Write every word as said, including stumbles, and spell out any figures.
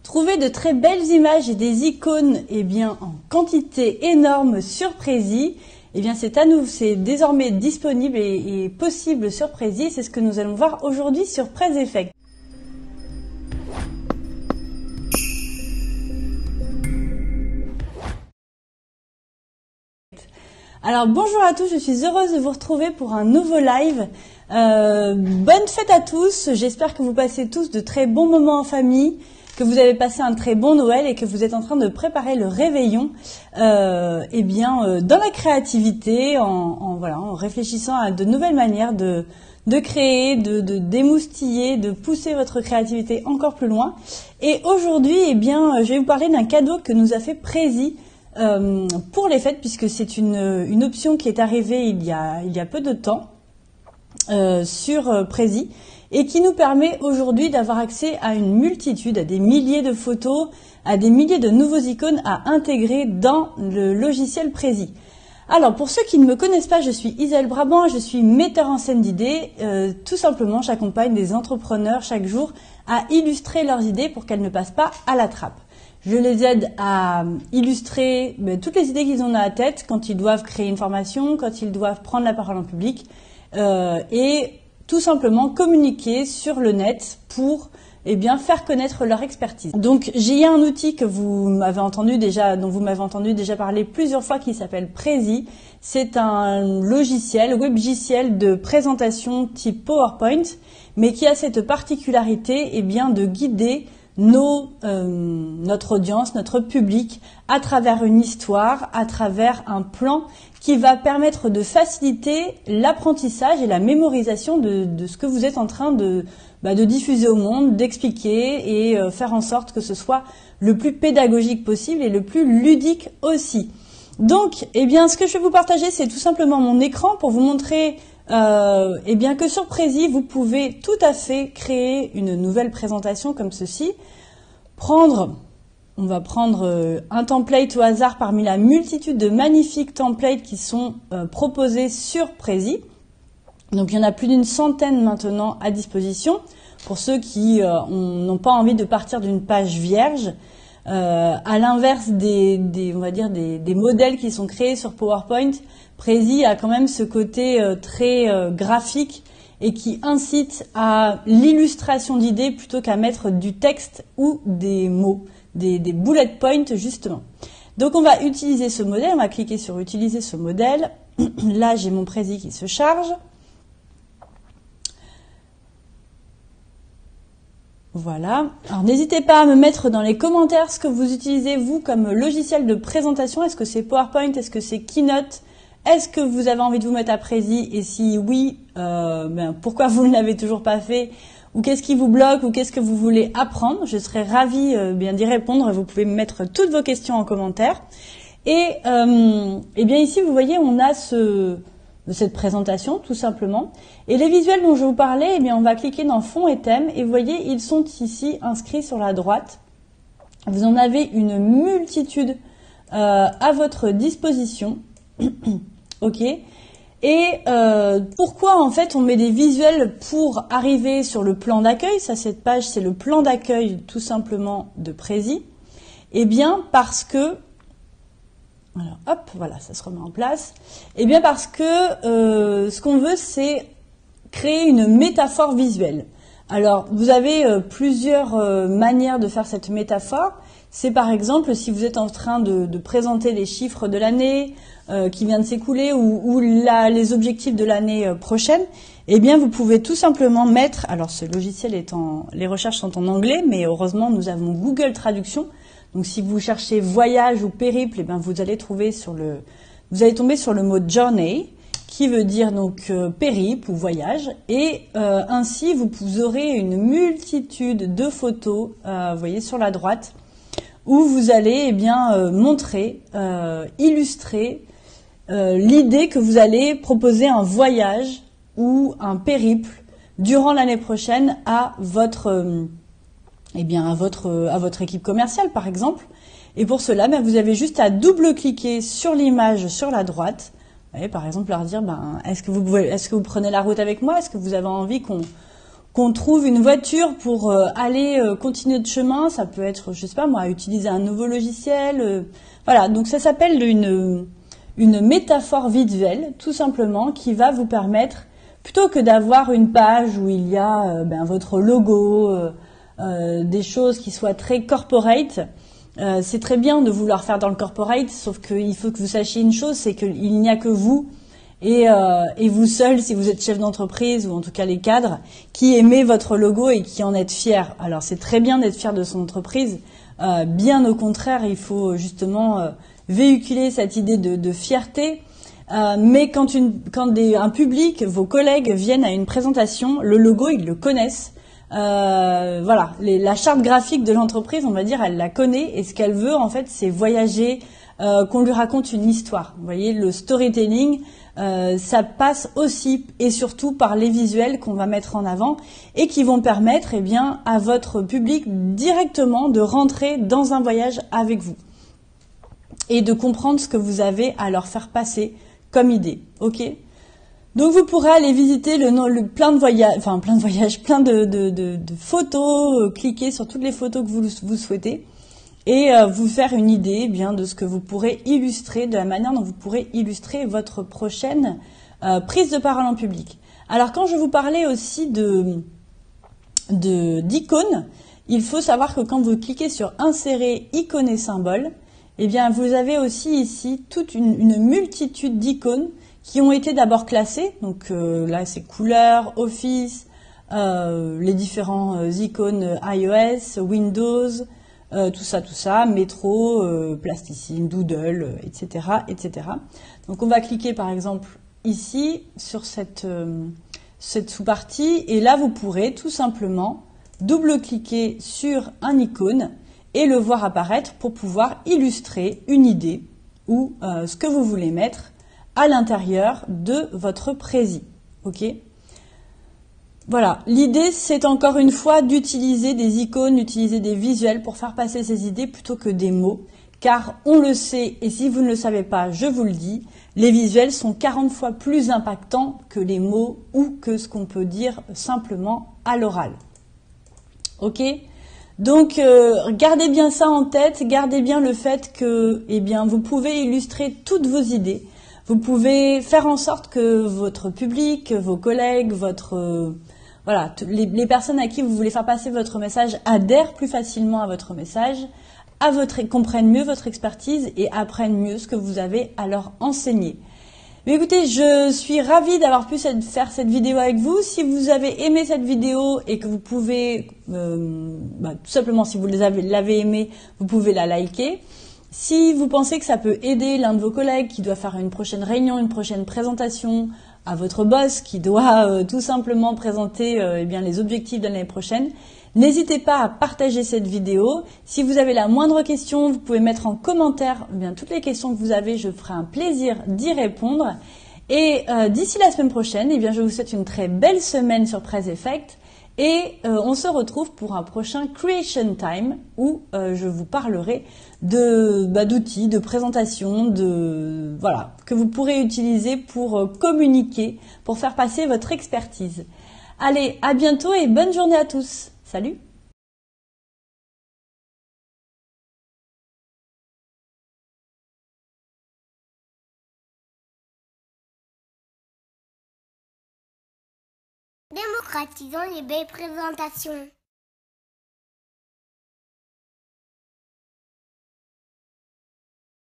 Trouver de très belles images et des icônes eh bien, en quantité énorme sur Prezi, eh bien, c'est à nous, c'est désormais disponible et, et possible sur Prezi. C'est ce que nous allons voir aujourd'hui sur Prezi Effect. Alors bonjour à tous, je suis heureuse de vous retrouver pour un nouveau live. Euh, bonne fête à tous, j'espère que vous passez tous de très bons moments en famille, que vous avez passé un très bon Noël et que vous êtes en train de préparer le réveillon euh, eh bien, euh, dans la créativité, en, en, voilà, en réfléchissant à de nouvelles manières de, de créer, de, de d'émoustiller, de pousser votre créativité encore plus loin. Et aujourd'hui, eh bien, je vais vous parler d'un cadeau que nous a fait Prezi Euh, pour les fêtes, puisque c'est une, une option qui est arrivée il y a, il y a peu de temps euh, sur euh, Prezi et qui nous permet aujourd'hui d'avoir accès à une multitude, à des milliers de photos, à des milliers de nouveaux icônes à intégrer dans le logiciel Prezi. Alors pour ceux qui ne me connaissent pas, je suis Isabelle Brabant, je suis metteur en scène d'idées. Euh, tout simplement, j'accompagne des entrepreneurs chaque jour à illustrer leurs idées pour qu'elles ne passent pas à la trappe. Je les aide à illustrer ben, toutes les idées qu'ils ont dans la tête quand ils doivent créer une formation, quand ils doivent prendre la parole en public euh, et tout simplement communiquer sur le net pour eh bien, faire connaître leur expertise. Donc j'ai un outil que vous m'avez entendu déjà, dont vous m'avez entendu déjà parler plusieurs fois qui s'appelle Prezi. C'est un logiciel, webgiciel de présentation type PowerPoint, mais qui a cette particularité eh bien, de guider Nos, euh, notre audience, notre public, à travers une histoire, à travers un plan qui va permettre de faciliter l'apprentissage et la mémorisation de, de ce que vous êtes en train de, bah, de diffuser au monde, d'expliquer et euh, faire en sorte que ce soit le plus pédagogique possible et le plus ludique aussi. Donc, eh bien, ce que je vais vous partager, c'est tout simplement mon écran pour vous montrer Euh, eh bien que sur Prezi, vous pouvez tout à fait créer une nouvelle présentation comme ceci. Prendre, on va prendre euh, un template au hasard parmi la multitude de magnifiques templates qui sont euh, proposés sur Prezi. Donc il y en a plus d'une centaine maintenant à disposition pour ceux qui euh, n'ont pas envie de partir d'une page vierge. Euh, à l'inverse des, des, on va dire des, des modèles qui sont créés sur PowerPoint, Prezi a quand même ce côté euh, très euh, graphique et qui incite à l'illustration d'idées plutôt qu'à mettre du texte ou des mots, des, des bullet points justement. Donc on va utiliser ce modèle, on va cliquer sur utiliser ce modèle. Là j'ai mon Prezi qui se charge. Voilà. Alors n'hésitez pas à me mettre dans les commentaires ce que vous utilisez vous comme logiciel de présentation. Est-ce que c'est PowerPoint? Est-ce que c'est Keynote? Est-ce que vous avez envie de vous mettre à Prezi? Et si oui, euh, ben, pourquoi vous ne l'avez toujours pas fait? Ou qu'est-ce qui vous bloque? Ou qu'est-ce que vous voulez apprendre? Je serais ravie euh, bien d'y répondre. Vous pouvez me mettre toutes vos questions en commentaire. Et, euh, et bien ici, vous voyez, on a ce... de cette présentation tout simplement. Et les visuels dont je vous parlais, eh bien on va cliquer dans fond et thème et vous voyez ils sont ici inscrits sur la droite. Vous en avez une multitude euh, à votre disposition. Ok. Et euh, pourquoi en fait on met des visuels pour arriver sur le plan d'accueil? Ça, cette page, c'est le plan d'accueil tout simplement de Prezi. Eh bien parce que Alors, hop, voilà, ça se remet en place. Eh bien parce que euh, ce qu'on veut, c'est créer une métaphore visuelle. Alors, vous avez euh, plusieurs euh, manières de faire cette métaphore. C'est par exemple, si vous êtes en train de, de présenter les chiffres de l'année euh, qui vient de s'écouler ou, ou la, les objectifs de l'année euh, prochaine, eh bien vous pouvez tout simplement mettre, alors ce logiciel est en, les recherches sont en anglais, mais heureusement nous avons Google Traduction. Donc si vous cherchez voyage ou périple, eh bien vous allez trouver sur le, vous allez tomber sur le mot journey, qui veut dire donc euh, périple ou voyage, et euh, ainsi vous, vous aurez une multitude de photos, euh, vous voyez sur la droite, où vous allez eh bien euh, montrer, euh, illustrer euh, l'idée que vous allez proposer un voyage ou un périple durant l'année prochaine à votre euh, eh bien à votre à votre équipe commerciale par exemple. Et pour cela, ben, vous avez juste à double-cliquer sur l'image sur la droite. Vous voyez, par exemple, leur dire ben, est-ce que vous pouvez, est-ce que vous prenez la route avec moi? Est-ce que vous avez envie qu'on qu'on trouve une voiture pour euh, aller euh, continuer notre chemin. Ça peut être, je sais pas moi, utiliser un nouveau logiciel. Euh, voilà, donc ça s'appelle une, une métaphore visuelle, tout simplement, qui va vous permettre, plutôt que d'avoir une page où il y a euh, ben, votre logo, euh, euh, des choses qui soient très corporate, euh, c'est très bien de vouloir faire dans le corporate, sauf qu'il faut que vous sachiez une chose, c'est qu'il n'y a que vous et, euh, et vous seul, si vous êtes chef d'entreprise ou en tout cas les cadres, qui aimez votre logo et qui en êtes fiers. Alors c'est très bien d'être fier de son entreprise, euh, bien au contraire, il faut justement euh, véhiculer cette idée de, de fierté. Euh, mais quand, une, quand des, un public, vos collègues viennent à une présentation, le logo, ils le connaissent. Euh, voilà, les, la charte graphique de l'entreprise, on va dire, elle la connaît et ce qu'elle veut, en fait, c'est voyager, euh, qu'on lui raconte une histoire. Vous voyez, le storytelling, euh, ça passe aussi et surtout par les visuels qu'on va mettre en avant et qui vont permettre, eh bien, à votre public directement de rentrer dans un voyage avec vous et de comprendre ce que vous avez à leur faire passer comme idée, ok? Donc vous pourrez aller visiter le, le plein de voyages, enfin plein de voyages, plein de, de, de, de photos, euh, cliquer sur toutes les photos que vous, vous souhaitez et euh, vous faire une idée eh bien de ce que vous pourrez illustrer, de la manière dont vous pourrez illustrer votre prochaine euh, prise de parole en public. Alors quand je vous parlais aussi de de d'icônes, il faut savoir que quand vous cliquez sur insérer icônes et symboles, eh bien, vous avez aussi ici toute une, une multitude d'icônes qui ont été d'abord classées. Donc euh, là, c'est couleurs, Office, euh, les différents euh, icônes iOS, Windows, euh, tout ça, tout ça, Métro, euh, Plasticine, Doodle, euh, et cetera, et cetera. Donc on va cliquer par exemple ici sur cette, euh, cette sous-partie et là, vous pourrez tout simplement double-cliquer sur un icône et le voir apparaître pour pouvoir illustrer une idée ou euh, ce que vous voulez mettre à l'intérieur de votre prési. Ok ? Voilà, l'idée c'est encore une fois d'utiliser des icônes, d'utiliser des visuels pour faire passer ces idées plutôt que des mots, car on le sait, et si vous ne le savez pas, je vous le dis, les visuels sont quarante fois plus impactants que les mots ou que ce qu'on peut dire simplement à l'oral. Ok ? Donc, euh, gardez bien ça en tête, gardez bien le fait que eh bien, vous pouvez illustrer toutes vos idées. Vous pouvez faire en sorte que votre public, vos collègues, votre, euh, voilà, les, les personnes à qui vous voulez faire passer votre message adhèrent plus facilement à votre message, à votre, comprennent mieux votre expertise et apprennent mieux ce que vous avez à leur enseigner. Mais écoutez, je suis ravie d'avoir pu cette, faire cette vidéo avec vous. Si vous avez aimé cette vidéo et que vous pouvez, euh, bah, tout simplement si vous l'avez aimée, vous pouvez la liker. Si vous pensez que ça peut aider l'un de vos collègues qui doit faire une prochaine réunion, une prochaine présentation, à votre boss qui doit euh, tout simplement présenter euh, eh bien, les objectifs de l'année prochaine, n'hésitez pas à partager cette vidéo. Si vous avez la moindre question, vous pouvez mettre en commentaire eh bien, toutes les questions que vous avez. Je ferai un plaisir d'y répondre. Et euh, d'ici la semaine prochaine, eh bien, je vous souhaite une très belle semaine sur Press Effect. Et euh, on se retrouve pour un prochain Creation Time où euh, je vous parlerai de bah, d'outils, de présentations, de voilà que vous pourrez utiliser pour euh, communiquer, pour faire passer votre expertise. Allez, à bientôt et bonne journée à tous. Salut! Démocratisons les belles présentations.